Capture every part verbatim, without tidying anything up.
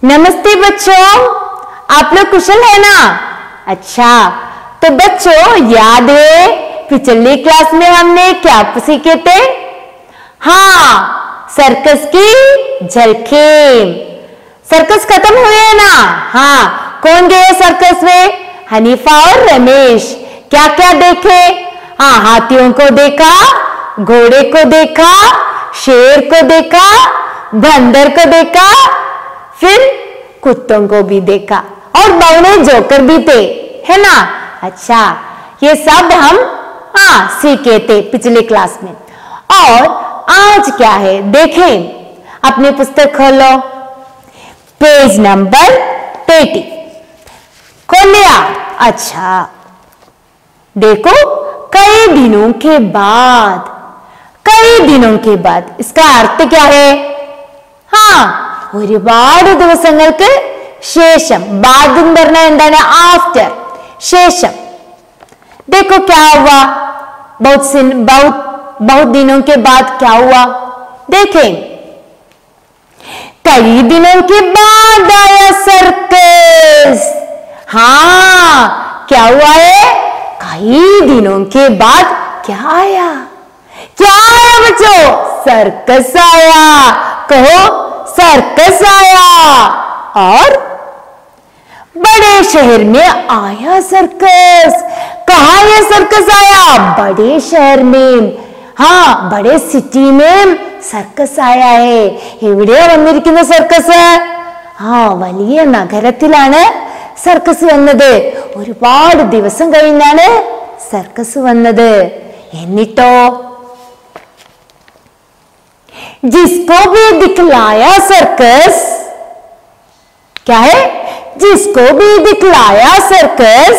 नमस्ते बच्चों, आप लोग कुशल है ना। अच्छा, तो बच्चों याद है पिछली क्लास में हमने क्या सीखे थे? हाँ, सर्कस की झलकें। सर्कस खत्म हुए है ना। हाँ, कौन गए सर्कस में? हनीफा और रमेश। क्या क्या देखे? हाँ, हाथियों को देखा, घोड़े को देखा, शेर को देखा, बंदर को देखा, फिर कुत्तों को भी देखा और बौने जोकर भी थे, है ना। अच्छा, ये सब हम हाँ सीखे थे पिछले क्लास में। और आज क्या है देखें, अपनी पुस्तक खोलो, पेज नंबर तीस। खोल लिया? अच्छा, देखो, कई दिनों के बाद, कई दिनों के बाद, इसका अर्थ क्या है? हाँ, ഒരുപാട് ദിവസങ്ങൾക്ക് ശേഷം, बाद എന്ന് പറഞ്ഞാൽ എന്താണ്? आफ्टर, ശേഷം। देखो क्या हुआ, बहुत सिन बहुत बहुत दिनों के बाद क्या हुआ, देखें। कई दिनों के बाद आया सर्कस। हाँ, क्या हुआ है? कई दिनों के बाद क्या आया? क्या आया बच्चों? सर्कस आया। कहो, सर्कस आया। और बड़े शहर में आया सर्कस। कहा यह सर्कस आया? बड़े शहर में। हाँ, बड़े सिटी में സർക്കസ് ആയ है। എവിടെയാ വന്നിരിക്കുന്ന സർക്കസ്? ആ, വലിയ നഗരത്തിലാണ് സർക്കസ് വന്നത്. ഒരുപാട് ദിവസം കഴിഞ്ഞാണ് സർക്കസ് വന്നത്. എന്നിട്ടോ जिसको भी दिखलाया सर्कस, क्या है? जिसको भी दिखलाया सर्कस,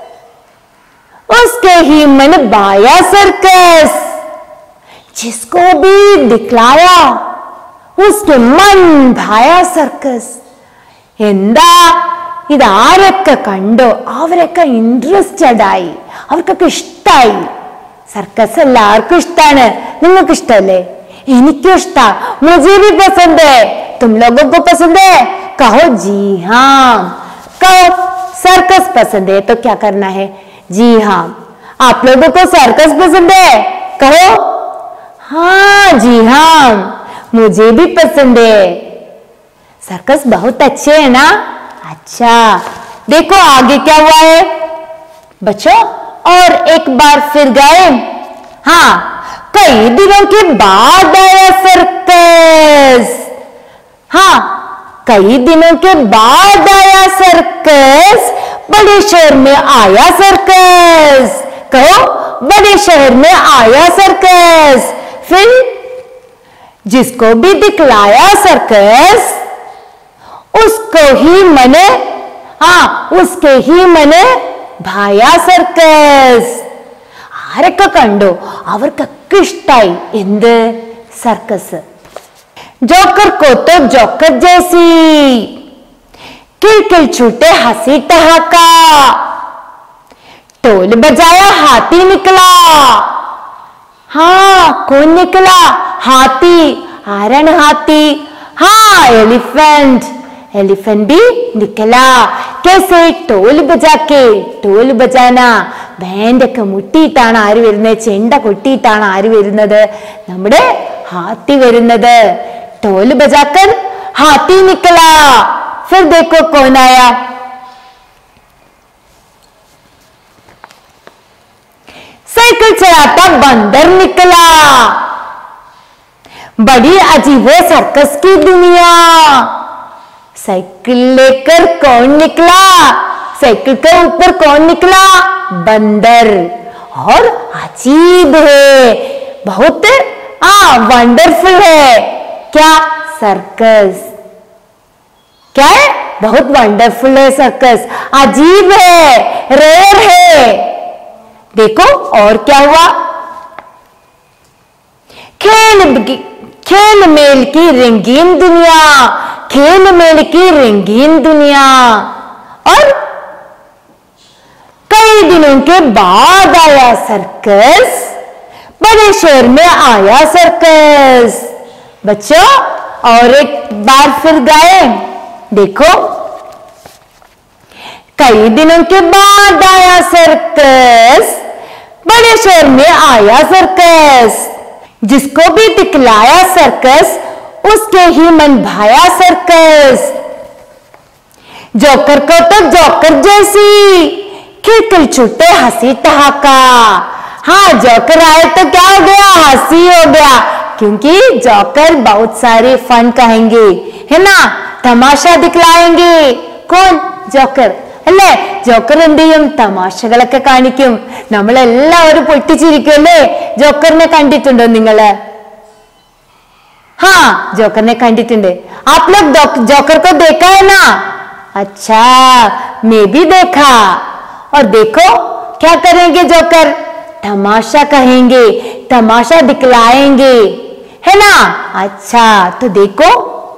उसके ही मन भाया सर्कस। जिसको भी दिखलाया उसके मन भाया സർക്കസ്. എന്താ ഇത്? ആരൊക്കെ കണ്ടോ അവരൊക്കെ ഇൻട്രസ്റ്റഡ് ആയി, അവർക്കൊക്കെ ഇഷ്ടായി. സർക്കസ് എല്ലാവർക്കും ഇഷ്ടാണ്. നിങ്ങൾക്ക് ഇഷ്ടല്ലേ? എനിക്കും ഇഷ്ടാ. मुझे भी पसंद है। तुम लोगों को पसंद है? कहो जी हाँ। कहो सर्कस पसंद है तो क्या करना है? जी हाँ। आप लोगों को सर्कस पसंद है? कहो हाँ जी हाँ, मुझे भी पसंद है। सर्कस बहुत अच्छे है ना। अच्छा, देखो आगे क्या हुआ है बच्चों। और एक बार फिर गए। हाँ, कई दिनों के बाद आया सर्कस। हाँ, कई दिनों के बाद आया सर्कस। बड़े शहर में आया सर्कस। कहो, बड़े शहर में आया सर्कस। फिर जिसको भी दिखलाया सर्कस, उसको ही मने हाँ उसके ही मने भाया സർക്കസ്. ആരൊക്കെ കണ്ടു അവർക്കൊക്കെ ഇഷ്ടായി. എന്ത്? സർക്കസ്. जोकर को तो जोकर जैसी, किलकिल छूटे हंसी ठहाका, ढोल बजाया हाथी निकला. हाँ, कौन निकला? हाथी. आरण हाथी? हाँ, एलिफेंट. एलिफेंट भी निकला. कैसे? ढोल बजा के. ढोल बजाना, ബാൻഡ് ഒക്കെ മുട്ടിയിട്ടാണ് ആര് വരുന്നത്? ചെണ്ട കൊട്ടിയിട്ടാണ് ആര് വരുന്നത്? നമ്മുടെ ഹാത്തി വരുന്നത്. ढोल बजाकर हाथी निकला. फिर देखो कौन आया? साइकिल चलाता बंदर निकला. बड़ी अजीब है सर्कस की दुनिया. साइकिल लेकर कौन निकला? साइकिल के ऊपर कौन निकला? बंदर. और अजीब है, बहुत हाँ वंडरफुल है. क्या? सर्कस. क्या है? बहुत वंडरफुल है सर्कस. अजीब है, रेयर है. देखो और क्या हुआ? खेल खेल मेल की रंगीन दुनिया. खेल मेल की रंगीन दुनिया. और कई दिनों के बाद आया सर्कस. बड़े शहर में आया सर्कस. बच्चों और एक बार फिर गए। देखो, कई दिनों के बाद आया सर्कस, बड़े शहर में आया सर्कस, जिसको भी दिखलाया सर्कस उसके ही मन भाया सर्कस। जोकर को तो जोकर जैसी खिलखिल छूटे हंसी ठहाका। हाँ, जोकर आए तो क्या हो गया, हंसी हो गया, क्योंकि जोकर बहुत सारे फन कहेंगे, है ना, तमाशा दिखलाएंगे। कौन? जोकर അല്ലേ? ജോക്കർ എന്ത് ചെയ്യും? തമാശകളൊക്കെ കാണിക്കും. നമ്മളെല്ലാവരും പൊട്ടിച്ചിരിക്കുമല്ലേ? ജോക്കറിനെ കണ്ടിട്ടുണ്ടോ നിങ്ങള്? हाँ, जोकर ने खंडितुंडे। आप लोग जोकर को देखा है ना? अच्छा, मैं भी देखा। और देखो क्या करेंगे जोकर? तमाशा कहेंगे, तमाशा दिखलाएंगे, है ना? अच्छा, तो देखो,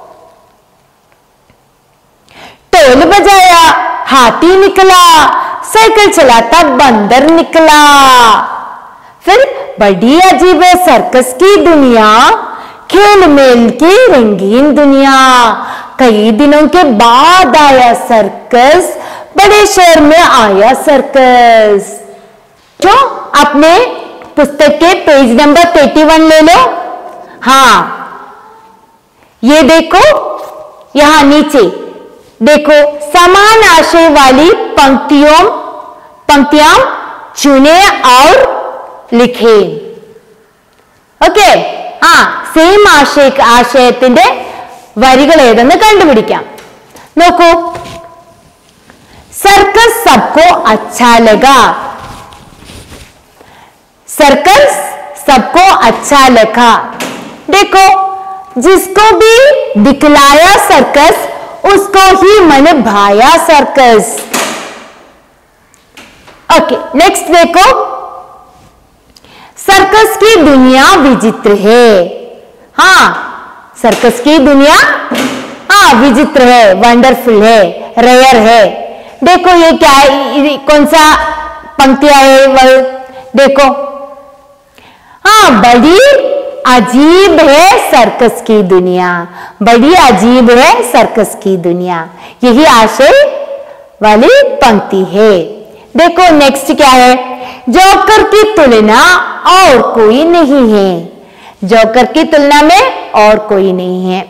ढोल बजाया हाथी निकला, साइकिल चलाता बंदर निकला। फिर बड़ी अजीब है सर्कस की दुनिया, खेल मेल की रंगीन दुनिया। कई दिनों के बाद आया सर्कस, बड़े शहर में आया सर्कस। जो अपने पुस्तक के पेज नंबर इक्यासी ले लो। हाँ, ये देखो, यहां नीचे देखो, समान आशय वाली पंक्तियों पंक्तियां चुने और लिखे। ओके, ആ സെയിം ആശയ ആശയത്തിന്റെ വരികൾ ഏതെന്ന് കണ്ടുപിടിക്കാം. നോക്കൂ, സർക്കസ് सबको अच्छा लगा, सर्कस सबको अच्छा लगा। देखो, जिसको भी दिखलाया सर्कस उसको ही मन भाया सर्कस। ओके, नेक्स्ट देखो, सर्कस की दुनिया विचित्र है। हाँ, सर्कस की दुनिया हाँ विचित्र है, वंडरफुल है, रेयर है। देखो ये क्या है, कौन सा पंक्तियां है वो देखो। हाँ, बड़ी अजीब है सर्कस की दुनिया, बड़ी अजीब है सर्कस की दुनिया, यही आशय वाली पंक्ति है। देखो नेक्स्ट क्या है, जोकर की तुलना और कोई नहीं है, जोकर की तुलना में और कोई नहीं है।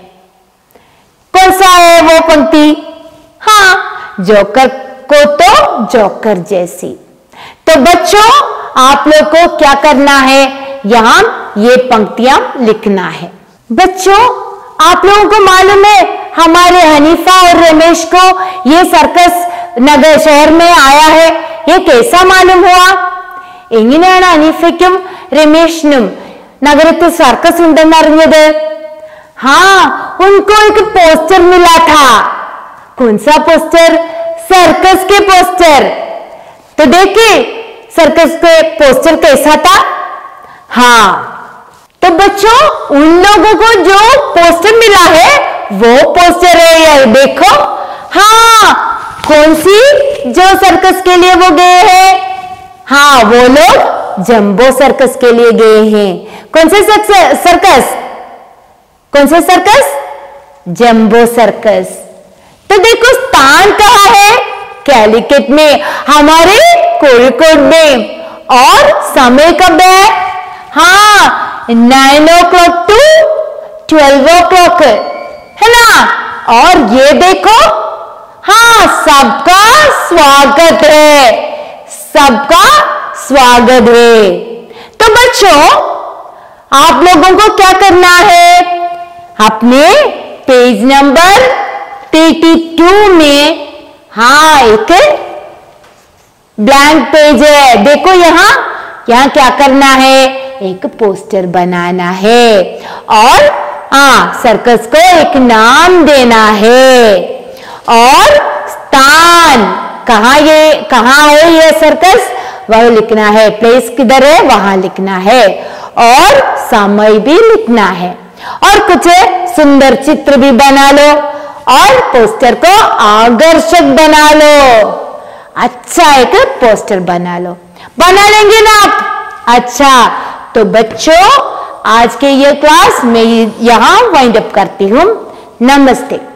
कौन सा है वो पंक्ति? हाँ, जोकर को तो जोकर जैसी। तो बच्चों, आप लोग को क्या करना है, यहां ये पंक्तियां लिखना है। बच्चों, आप लोगों को मालूम है हमारे हनीफा और रमेश को ये सर्कस नगर शहर में आया है, ये कैसा मालूम हुआ? എങ്ങനെയാണ് അനീഫയ്ക്കും രമേശിനും നഗരത്തിൽ സർക്കസ് ഉണ്ടെന്ന് അറിഞ്ഞത്? हाँ, उनको एक पोस्टर मिला था। कौन सा पोस्टर? सर्कस के पोस्टर। तो देखिए सर्कस के पोस्टर कैसा था? हाँ, तो बच्चों उन लोगों को जो पोस्टर मिला है वो पोस्टर है ये देखो। हाँ, कौन सी जो सर्कस के लिए वो गए हैं? हाँ, वो लोग जंबो सर्कस के लिए गए हैं। कौन से सर्कस? कौन से सर्कस? Jumbo circus. तो देखो स्थान कहाँ है? कैलिकट में, हमारे कोഴിക്കോട് में। और समय कब है? हाँ, nine o'clock to twelve o'clock, है ना। और ये देखो, हाँ, सबका स्वागत है, सबका स्वागत है। तो बच्चों, आप लोगों को क्या करना है, अपने पेज नंबर बत्तीस में, हाँ, एक ब्लैंक पेज है, देखो यहाँ यहाँ क्या करना है, एक पोस्टर बनाना है और हाँ सर्कस को एक नाम देना है और स्थान कहाँ ये कहाँ है ये सर्कस वह लिखना है, प्लेस किधर है वहां लिखना है और समय भी लिखना है और कुछ सुंदर चित्र भी बना लो और पोस्टर को आकर्षक बना लो। अच्छा एक पोस्टर बना लो, बना लेंगे ना आप? अच्छा, तो बच्चों आज के ये क्लास मैं यहाँ वाइंड अप करती हूँ। नमस्ते।